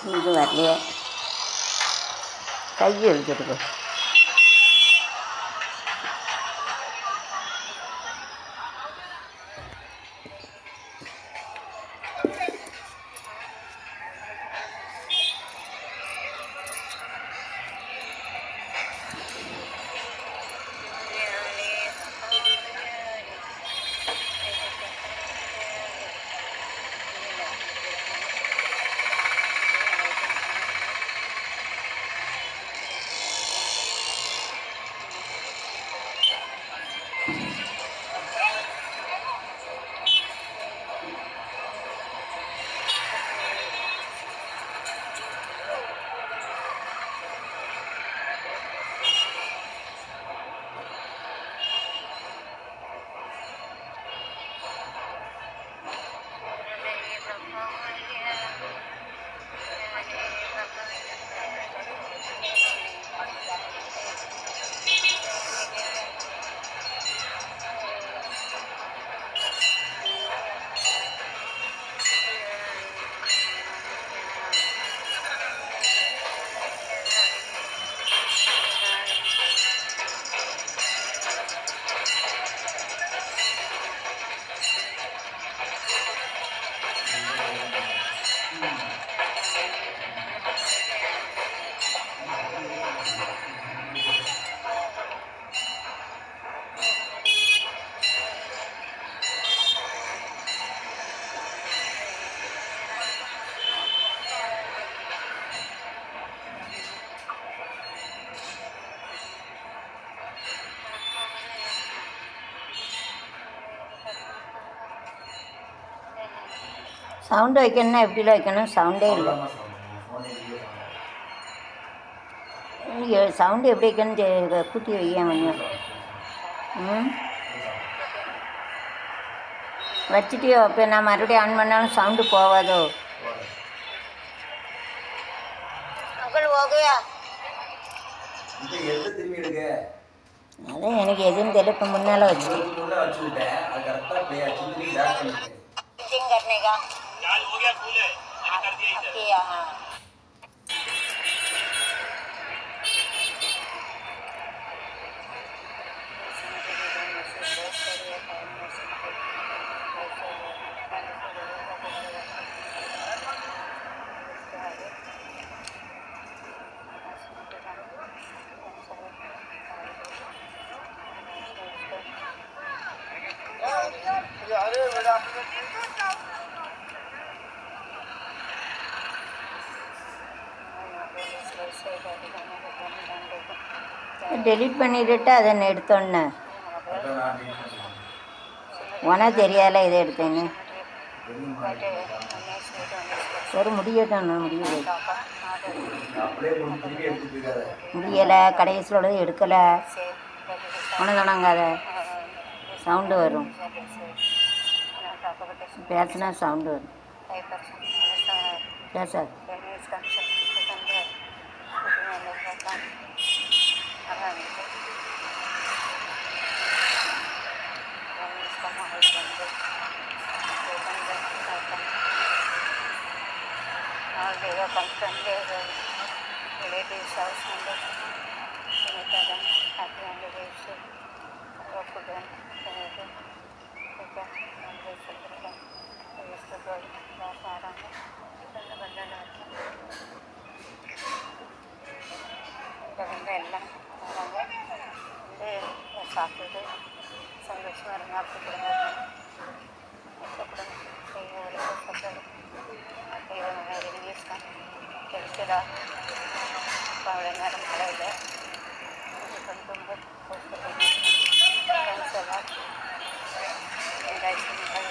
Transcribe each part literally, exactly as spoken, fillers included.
இது வரலையே கை எழுதிருக்கு. சவுண்டு வைக்கணும்னா எப்படில வைக்கணும்? சவுண்டே இல்லை. சவுண்டு எப்படி வைக்கணும்னு கூட்டி வைக்க கொஞ்சம். ம் வச்சுட்டு இப்போ நான் மறுபடியும் ஆன் பண்ணாலும் சவுண்டு போவாதோ? அதான் எனக்கு எதுவும் தெரியல. இப்போ முன்னால் வச்சுட்டேன். करने का यार हो गया कूल है मैंने कर दिया इधर ओके हां अरे बेटा டெலிட் பண்ணிட்டு அதை எடுத்தோன்னே உனக்கு தெரியாத இதை எடுத்தேன்னு சரி முடியட்டும். முடியலை முடியலை கடைசியில் உள்ளது எடுக்கலை. உனக்கு வணங்காத சவுண்டு வரும். பேசினா சவுண்டு வரும். பேசாது फंक्शन रिलेटिव्स हाउस में हैप्पी एनिवर्सरी फूड எல்லாம் வந்து சாப்பிட்டு சந்தோஷமாக இருங்க. அப்படி குடும்பம் குடும்பம் செய்ய ரிலீஸ் தான் கிடைச்சதா இப்போ அவ்வளோ நேரம் மழை இல்லை. கொஞ்சம் ரொம்ப ஃப்ரெண்ட்ஸ் எல்லாம் என்ஜாய் பண்ணி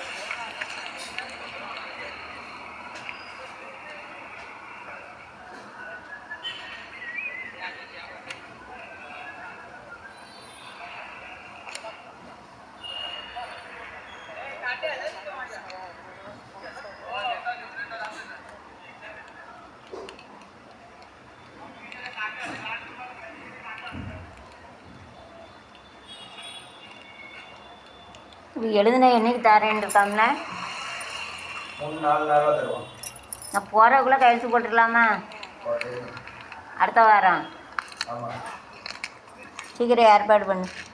எழுதின என்னைக்கு தரேன்னு இருக்காங்கண்ணா? மூணு நாலு நாளாக தருவோம். நான் போகிறதுக்குள்ளே கையெழுத்து போட்டுடலாமா? அடுத்த வாரம் சீக்கிரம் ஏற்பாடு பண்ணு.